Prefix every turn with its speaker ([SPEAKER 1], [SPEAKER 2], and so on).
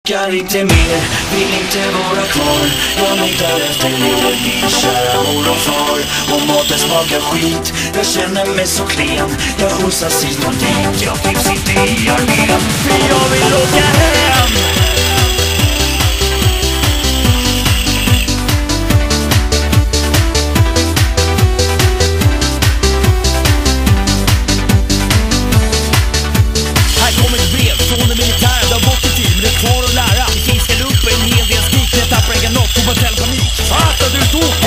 [SPEAKER 1] Kan inte mer, vill inte vara kvar. Jag längtar efter er, min kära mor och far. Och maten smakar skit, jag känner mig så klen. Jag skjutsas hit och dit, jag trivs inte i armén. För jag vill åka hem.
[SPEAKER 2] Här kommer ett brev från det militära. Det har gått ett tid, men det är kvar att lära. Vi fiskar upp en hel del skrik. Jag tappar egen något, får bara panik. Fattar du då?